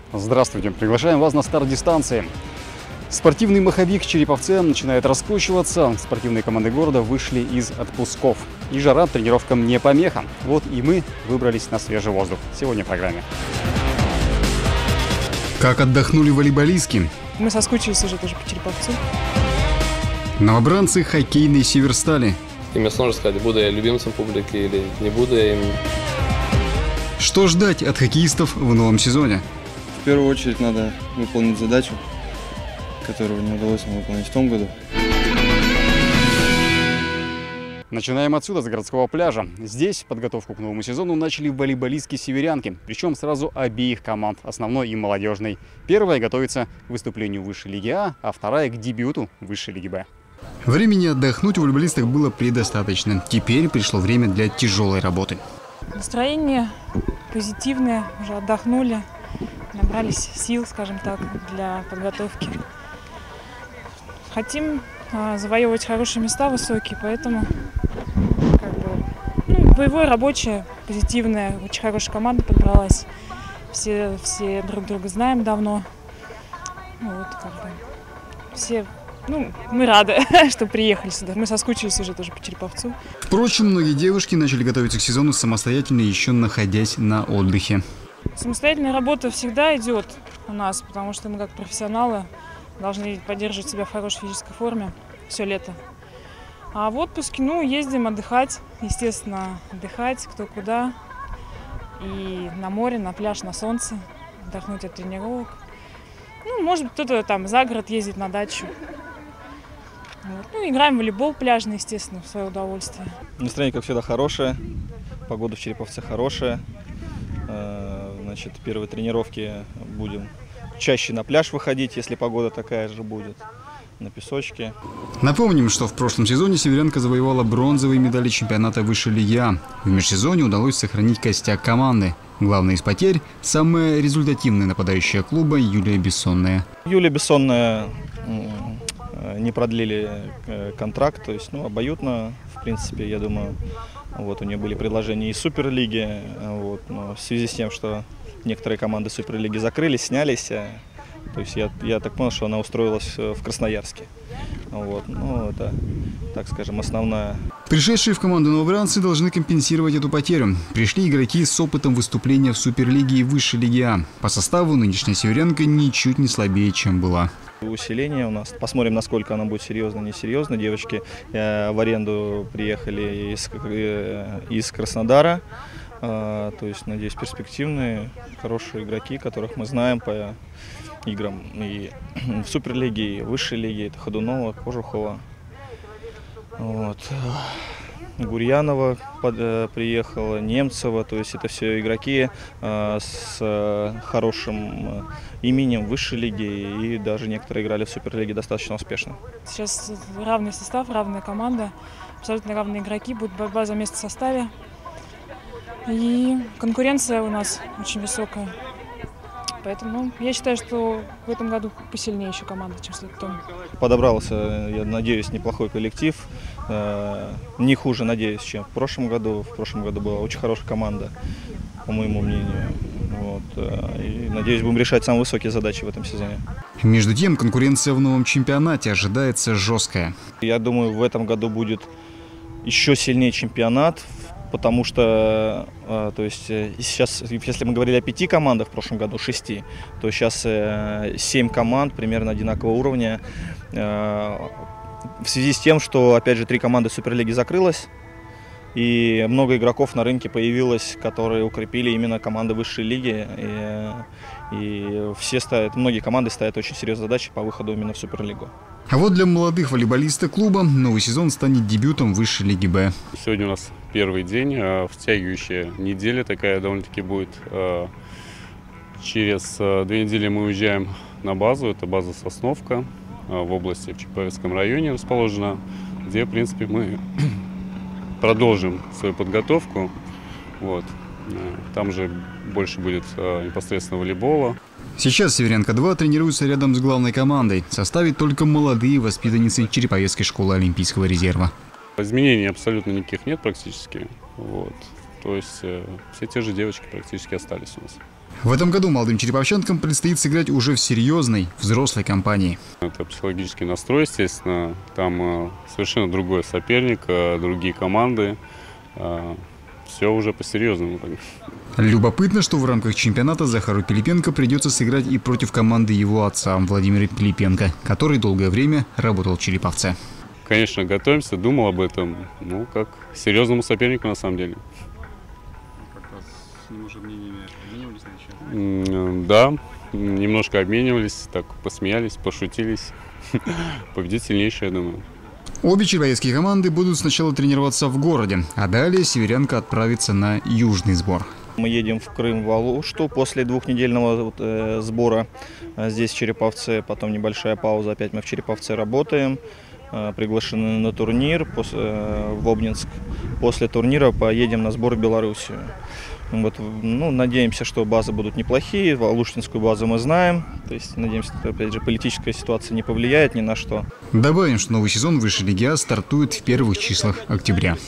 Здравствуйте! Приглашаем вас на старт дистанции. Спортивный маховик в Череповце начинает раскручиваться. Спортивные команды города вышли из отпусков. И жара тренировкам не помеха. Вот и мы выбрались на свежий воздух. Сегодня в программе. Как отдохнули волейболистки? Мы соскучились уже тоже по Череповцу. Новобранцы хоккейной Северстали. И мне сложно сказать, буду я любимцем публики или не буду я им. Что ждать от хоккеистов в новом сезоне? В первую очередь надо выполнить задачу, которую не удалось нам выполнить в том году. Начинаем отсюда, с городского пляжа. Здесь подготовку к новому сезону начали волейболистки северянки, причем сразу обеих команд, основной и молодежной. Первая готовится к выступлению в высшей лиге А, вторая к дебюту в высшей лиге Б. Времени отдохнуть у волейболисток было предостаточно. Теперь пришло время для тяжелой работы. Настроение позитивное, уже отдохнули, набрались сил, скажем так, для подготовки. Хотим завоевывать хорошие места высокие, поэтому боевое, рабочее, позитивное, очень хорошая команда подобралась. Все друг друга знаем давно. Мы рады, что приехали сюда. Мы соскучились уже тоже по Череповцу. Впрочем, многие девушки начали готовиться к сезону самостоятельно, еще находясь на отдыхе. Самостоятельная работа всегда идет у нас, потому что мы как профессионалы должны поддерживать себя в хорошей физической форме все лето. А в отпуске, ездим отдыхать, естественно, отдыхать кто куда. И на море, на пляж, на солнце, отдохнуть от тренировок. Может быть, кто-то там за город ездит на дачу. Играем в волейбол пляжный, естественно, в свое удовольствие. Настроение, как всегда, хорошее. Погода в Череповце хорошая. Первые тренировки будем чаще на пляж выходить, если погода такая же будет, на песочке. Напомним, что в прошлом сезоне северянка завоевала бронзовые медали чемпионата высшей лиги А. В межсезонье удалось сохранить костяк команды. Главная из потерь – самая результативная нападающая клуба Юлия Бессонная. Юлия Бессонная не продлили контракт, то есть обоюдно, в принципе, я думаю. У нее были предложения из Суперлиги, но в связи с тем, что некоторые команды Суперлиги закрылись, снялись, то есть я так понял, что она устроилась в Красноярске. Это, так скажем, основная. Пришедшие в команду новобранцы должны компенсировать эту потерю. Пришли игроки с опытом выступления в Суперлиге и высшей лиге А. По составу нынешняя северянка ничуть не слабее, чем была. Усиление у нас. Посмотрим, насколько она будет серьезно, несерьезно. Девочки в аренду приехали из Краснодара. То есть, надеюсь, перспективные, хорошие игроки, которых мы знаем по играм и в Суперлиге, и в высшей лиге. Это Ходунова, Кожухова. Гурьянова приехала, Немцева, то есть это все игроки с хорошим именем в высшей лиге, и даже некоторые играли в Суперлиге достаточно успешно. Сейчас равный состав, равная команда, абсолютно равные игроки, будет борьба за место в составе. И конкуренция у нас очень высокая. Поэтому я считаю, что в этом году посильнее еще команда, чем в следующем. Подобрался, я надеюсь, неплохой коллектив. Не хуже, надеюсь, чем в прошлом году. В прошлом году была очень хорошая команда, по моему мнению. И надеюсь, будем решать самые высокие задачи в этом сезоне. Между тем, конкуренция в новом чемпионате ожидается жесткая. Я думаю, в этом году будет еще сильнее чемпионат. Потому что, сейчас, если мы говорили о 5 командах в прошлом году, 6, то сейчас 7 команд примерно одинакового уровня. В связи с тем, что, опять же, 3 команды Суперлиги закрылось, и много игроков на рынке появилось, которые укрепили именно команды высшей лиги. И многие команды ставят очень серьезные задачи по выходу именно в Суперлигу. А вот для молодых волейболистов клуба новый сезон станет дебютом высшей лиги Б. Сегодня у нас первый день, втягивающая неделя такая довольно-таки будет. Через 2 недели мы уезжаем на базу, это база Сосновка в области, в Чапаевском районе расположена, где, в принципе, мы продолжим свою подготовку. Там же больше будет непосредственно волейбола. Сейчас Северянка-2 тренируется рядом с главной командой. В составе только молодые воспитанницы Череповецкой школы Олимпийского резерва. Изменений абсолютно никаких нет практически. То есть все те же девочки практически остались у нас. В этом году молодым череповчанкам предстоит сыграть уже в серьезной, взрослой компании. Это психологический настрой, естественно. Там совершенно другой соперник, другие команды. Все уже по-серьезному. Любопытно, что в рамках чемпионата Захару Пилипенко придется сыграть и против команды его отца Владимира Пилипенко, который долгое время работал в Череповце. Конечно, готовимся, думал об этом, как к серьезному сопернику на самом деле. Как-то с ним уже мнениями обменивались на начало? Да, немножко обменивались, так посмеялись, пошутились. Победит сильнейший, я думаю. Обе череповецкие команды будут сначала тренироваться в городе, а далее северянка отправится на южный сбор. Мы едем в Крым, в Алушту после двухнедельного сбора здесь в Череповце, потом небольшая пауза, опять мы в Череповце работаем, приглашены на турнир в Обнинск. После турнира поедем на сбор в Белоруссию. Надеемся, что базы будут неплохие, алуштинскую базу мы знаем, то есть надеемся, что, опять же, политическая ситуация не повлияет ни на что. Добавим, что новый сезон высшей лиги А стартует в первых числах октября.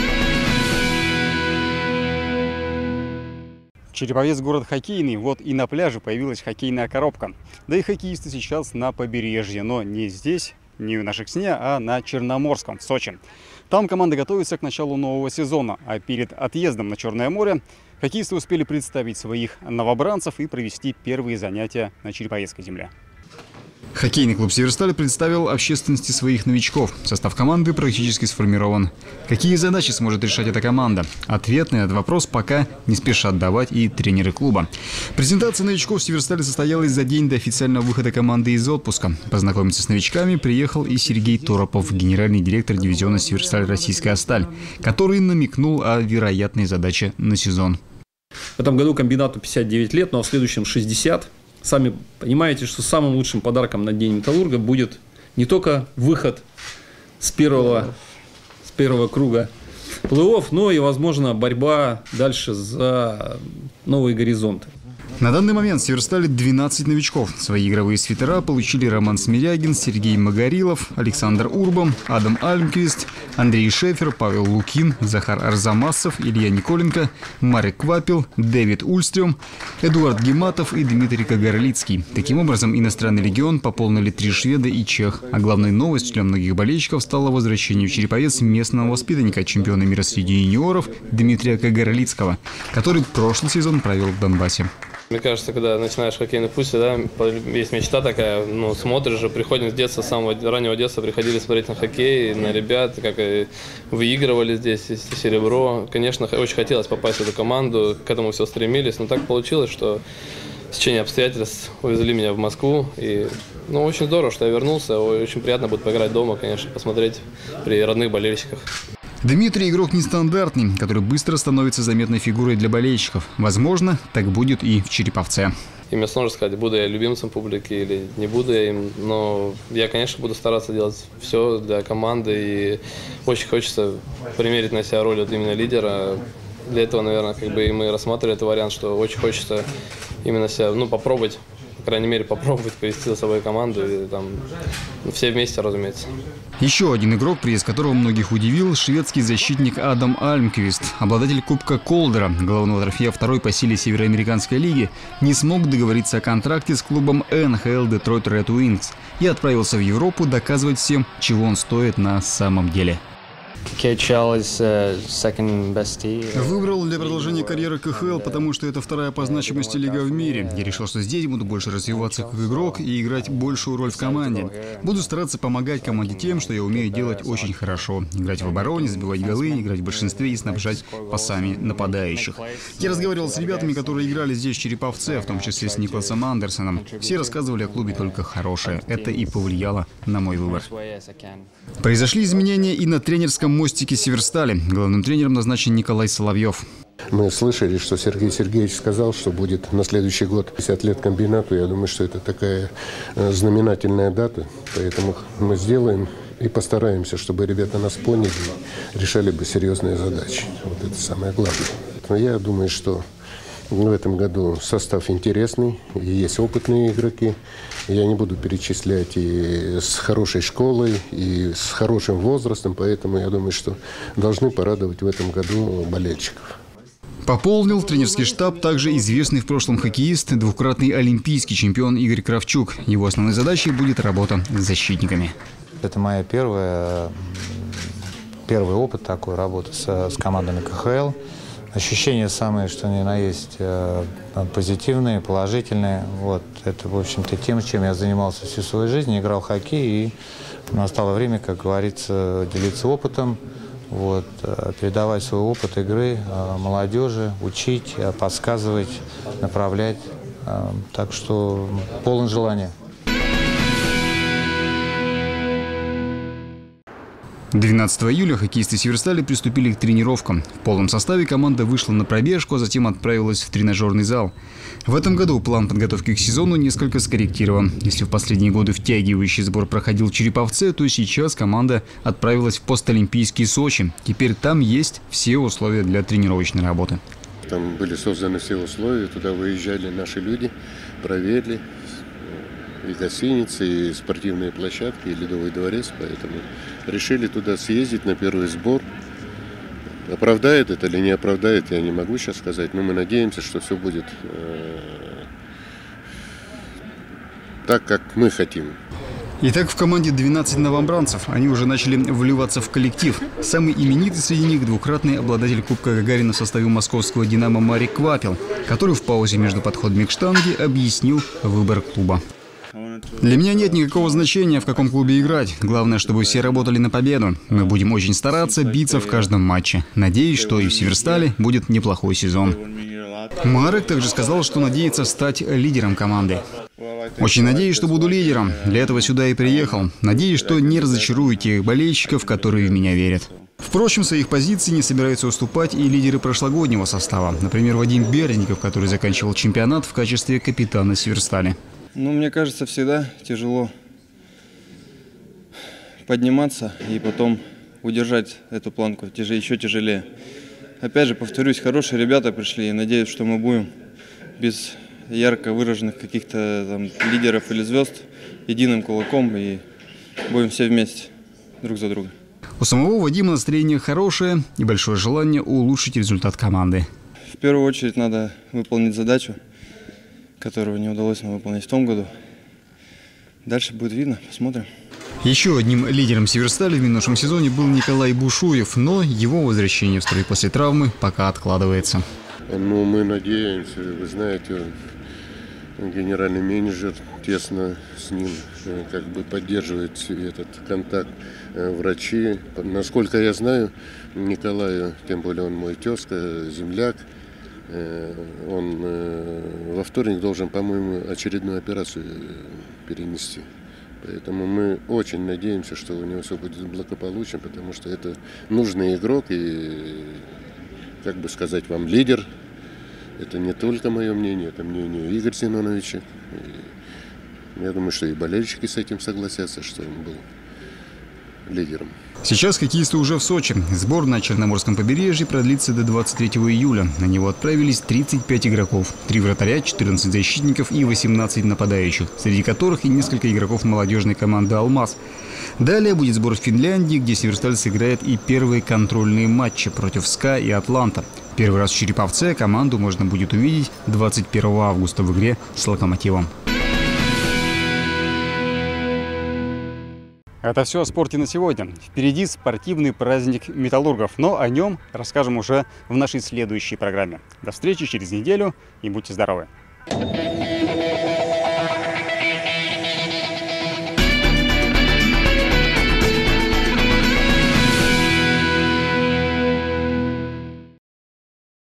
Череповец – город хоккейный, вот и на пляже появилась хоккейная коробка. Да и хоккеисты сейчас на побережье, но не здесь, не в Нашексне, а на Черноморском, в Сочи. Там команда готовится к началу нового сезона, а перед отъездом на Черное море хоккеисты успели представить своих новобранцев и провести первые занятия на череповецкой земле. Хоккейный клуб «Северсталь» представил общественности своих новичков. Состав команды практически сформирован. Какие задачи сможет решать эта команда? Ответ на этот вопрос пока не спешат давать и тренеры клуба. Презентация новичков «Северстали» состоялась за день до официального выхода команды из отпуска. Познакомиться с новичками приехал и Сергей Торопов, генеральный директор дивизиона «Северсталь. Российская сталь», который намекнул о вероятной задаче на сезон. В этом году комбинату 59 лет, но в следующем 60. Сами понимаете, что самым лучшим подарком на День металлурга будет не только выход с первого круга плей-офф, но и, возможно, борьба дальше за новые горизонты. На данный момент в «Северстале» 12 новичков. Свои игровые свитера получили Роман Смирягин, Сергей Магарилов, Александр Урбан, Адам Альмквист, Андрей Шефер, Павел Лукин, Захар Арзамасов, Илья Николенко, Марек Квапил, Дэвид Ульстрем, Эдуард Гематов и Дмитрий Кагарлицкий. Таким образом, иностранный легион пополнили 3 шведа и чех. А главной новостью для многих болельщиков стало возвращение в Череповец местного воспитанника, чемпиона мира среди юниоров Дмитрия Кагарлицкого, который прошлый сезон провел в Донбассе. Мне кажется, когда начинаешь хоккейный путь, да, есть мечта такая, смотришь же, приходим с детства, с самого раннего детства приходили смотреть на хоккей, на ребят, как выигрывали здесь серебро. Конечно, очень хотелось попасть в эту команду, к этому все стремились, но так получилось, что в течение обстоятельств увезли меня в Москву. И, очень здорово, что я вернулся, очень приятно будет поиграть дома, конечно, посмотреть при родных болельщиках. Дмитрий – игрок нестандартный, который быстро становится заметной фигурой для болельщиков. Возможно, так будет и в Череповце. И мне сложно сказать, буду я любимцем публики или не буду я им, но я, конечно, буду стараться делать все для команды, и очень хочется примерить на себя роль именно лидера. Для этого, наверное, и мы рассматривали этот вариант, что очень хочется именно себя, попробовать, по крайней мере, попробовать повести за собой команду, и все вместе, разумеется. Еще один игрок, приезд которого многих удивил – шведский защитник Адам Альмквист. Обладатель Кубка Колдера, главного трофея второй по силе Североамериканской лиги, не смог договориться о контракте с клубом НХЛ Detroit Red Wings и отправился в Европу доказывать всем, чего он стоит на самом деле. Выбрал для продолжения карьеры КХЛ, потому что это вторая по значимости лига в мире. Я решил, что здесь буду больше развиваться как игрок и играть большую роль в команде. Буду стараться помогать команде тем, что я умею делать очень хорошо. Играть в обороне, забивать голы, играть в большинстве и снабжать пасами нападающих. Я разговаривал с ребятами, которые играли здесь в Череповце, в том числе с Никласом Андерсоном. Все рассказывали о клубе только хорошее. Это и повлияло на мой выбор. Произошли изменения и на тренерском мостике «Северстали». Главным тренером назначен Николай Соловьев. Мы слышали, что Сергей Сергеевич сказал, что будет на следующий год 50 лет комбинату. Я думаю, что это такая знаменательная дата. Поэтому мы сделаем и постараемся, чтобы ребята нас поняли и решали бы серьезные задачи. Вот это самое главное. Но я думаю, что в этом году состав интересный, и есть опытные игроки. Я не буду перечислять и с хорошей школой, и с хорошим возрастом, поэтому я думаю, что должны порадовать в этом году болельщиков. Пополнил тренерский штаб также известный в прошлом хоккеист, двукратный олимпийский чемпион Игорь Кравчук. Его основной задачей будет работа с защитниками. Это моя первый опыт такой работы с командами КХЛ. Ощущения самые, что ни на есть, позитивные, положительные. Вот. Это, в общем-то, тем, чем я занимался всю свою жизнь, играл в хоккей. И настало время, как говорится, делиться опытом, вот, передавать свой опыт игры молодежи, учить, подсказывать, направлять. Так что полон желания. 12 июля хоккеисты Северстали приступили к тренировкам. В полном составе команда вышла на пробежку, а затем отправилась в тренажерный зал. В этом году план подготовки к сезону несколько скорректирован. Если в последние годы втягивающий сбор проходил в Череповце, то сейчас команда отправилась в постолимпийский Сочи. Теперь там есть все условия для тренировочной работы. Там были созданы все условия, туда выезжали наши люди, проверили и гостиницы, и спортивные площадки, и Ледовый дворец, поэтому решили туда съездить на первый сбор. Оправдает это или не оправдает, я не могу сейчас сказать, но мы надеемся, что все будет так, как мы хотим. Итак, в команде 12 новобранцев. Они уже начали вливаться в коллектив. Самый именитый среди них – двукратный обладатель Кубка Гагарина в составе московского «Динамо» Марик Квапил, который в паузе между подходами к штанге объяснил выбор клуба. Для меня нет никакого значения, в каком клубе играть. Главное, чтобы все работали на победу. Мы будем очень стараться, биться в каждом матче. Надеюсь, что и в Северстале будет неплохой сезон. Марек также сказал, что надеется стать лидером команды. Очень надеюсь, что буду лидером. Для этого сюда и приехал. Надеюсь, что не разочарую тех болельщиков, которые в меня верят. Впрочем, своих позиций не собираются уступать и лидеры прошлогоднего состава. Например, Вадим Бердников, который заканчивал чемпионат в качестве капитана Северстали. Ну, мне кажется, всегда тяжело подниматься и потом удержать эту планку. Еще тяжелее. Опять же, повторюсь, хорошие ребята пришли и надеюсь, что мы будем без ярко выраженных каких-то там лидеров или звезд единым кулаком и будем все вместе друг за друга. У самого Вадима настроение хорошее и большое желание улучшить результат команды. В первую очередь надо выполнить задачу, которую не удалось нам выполнить в том году. Дальше будет видно, посмотрим. Еще одним лидером Северстали в минувшем сезоне был Николай Бушуев, но его возвращение в строй после травмы пока откладывается. Ну, мы надеемся, вы знаете, генеральный менеджер тесно с ним как бы поддерживает этот контакт. Врачи, насколько я знаю, Николаю, тем более он мой тезка, земляк, он во вторник должен, по-моему, очередную операцию перенести. Поэтому мы очень надеемся, что у него все будет благополучно, потому что это нужный игрок и, как бы сказать вам, лидер. Это не только мое мнение, это мнение Игоря Семеновича. И я думаю, что и болельщики с этим согласятся, что он был лидером. Сейчас хоккеисты уже в Сочи. Сбор на Черноморском побережье продлится до 23 июля. На него отправились 35 игроков. 3 вратаря, 14 защитников и 18 нападающих, среди которых и несколько игроков молодежной команды «Алмаз». Далее будет сбор в Финляндии, где Северсталь сыграет и первые контрольные матчи против СКА и Атланта. Первый раз в Череповце команду можно будет увидеть 21 августа в игре с «Локомотивом». Это все о спорте на сегодня. Впереди спортивный праздник металлургов, но о нем расскажем уже в нашей следующей программе. До встречи через неделю и будьте здоровы!